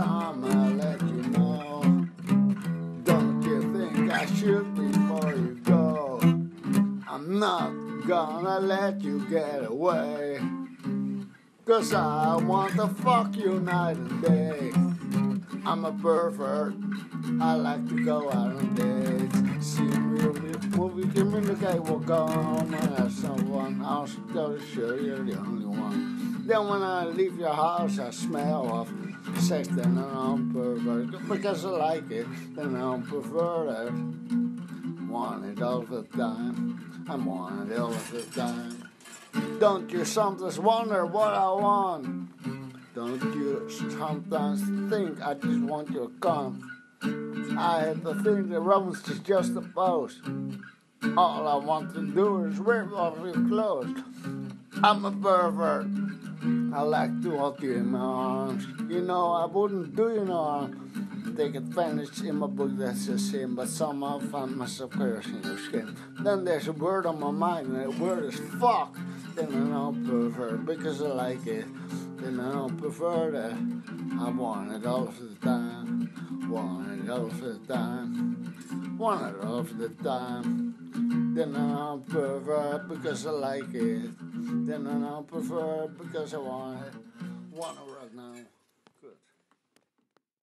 I'ma let you know. Don't you think I should before you go? I'm not gonna let you get away, 'cause I want to fuck you night and day. I'm a pervert, I like to go out on dates. See movie, communicate what going on when there's someone else to show you're the only one. Then when I leave your house I smell of sex, then I'm pervert. Because I like it, then I'm perverted. Want it all the time, I want it all the time. Don't you sometimes wonder what I want? Don't you sometimes think I just want your cum? I have to think that romance is just a pose. All I want to do is rip off your clothes. I'm a pervert, I like to hold you in my arms. You know I wouldn't do you no harm. Take advantage in my book, that's a sin, but somehow find myself cursing your skin. Then there's a word on my mind, and that word is fuck. Then I don't pervert because I like it. Then I don't pervert it. I want it all of the time. Want it all of the time. Want it all of the time. Then I don't pervert because I like it. Then I don't pervert because I want it. Want it right now.